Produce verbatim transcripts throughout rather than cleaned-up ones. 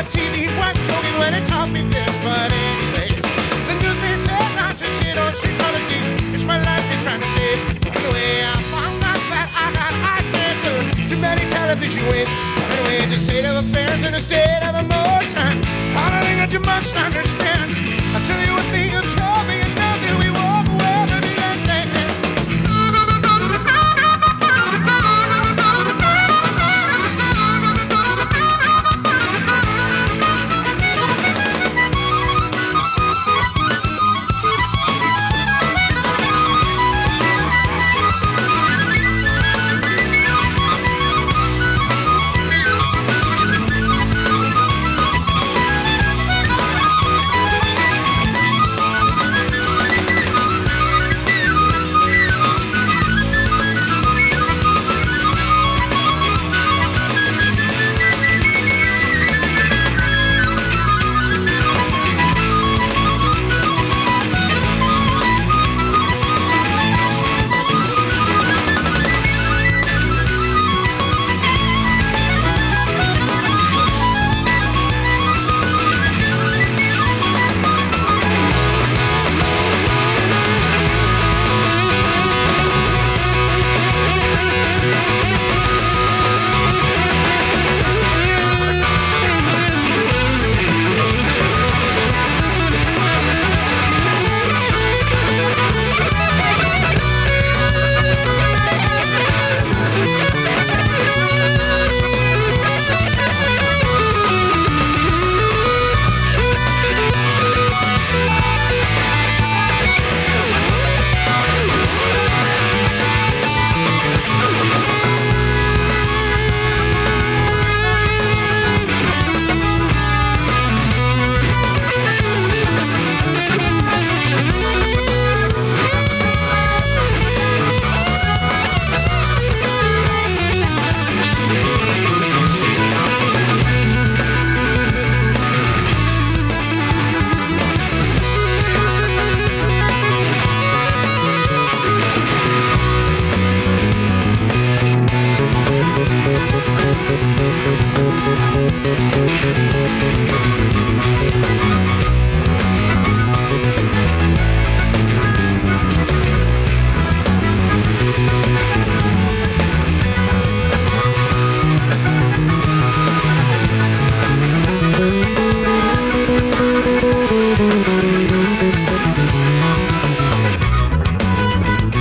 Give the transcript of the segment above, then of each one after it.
T V was joking when it taught me this, but anyway, the newsman said not to sit on streets on the T V. It's my life they're trying to save. Anyway, I found out that I got eye cancer. Too many television ways. Anyway, the state of affairs and the state of emotion. Harder thing that you must understand. I'll tell you what thing you told me, and now that we walk away, baby, let's take it.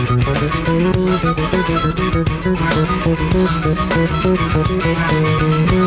Thank you.